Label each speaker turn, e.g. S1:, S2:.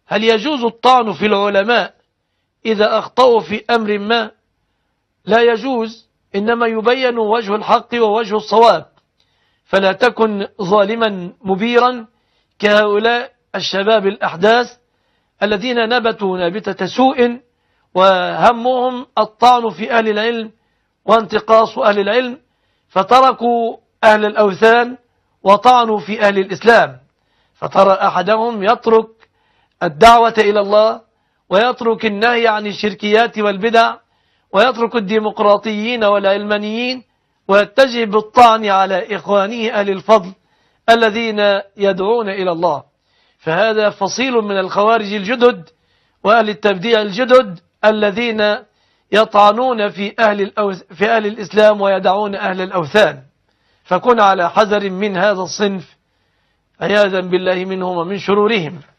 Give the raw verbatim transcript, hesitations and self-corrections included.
S1: هل يجوز الطعن في العلماء إذا أخطأوا في أمر ما؟ لا يجوز، إنما يبين وجه الحق ووجه الصواب، فلا تكن ظالما مبيرا كهؤلاء الشباب الأحداث الذين نبتوا نبتة سوء وهمهم الطعن في أهل العلم وانتقاص أهل العلم، فتركوا أهل الأوثان وطعنوا في أهل الإسلام. فترى أحدهم يترك الدعوة إلى الله ويترك النهي عن الشركيات والبدع ويترك الديمقراطيين والعلمانيين ويتجه بالطعن على إخوانه أهل الفضل الذين يدعون إلى الله. فهذا فصيل من الخوارج الجدد وأهل التبديع الجدد الذين يطعنون في أهل, الأوث... في أهل الإسلام ويدعون أهل الأوثان. فكن على حذر من هذا الصنف عياذا بالله منهم ومن شرورهم.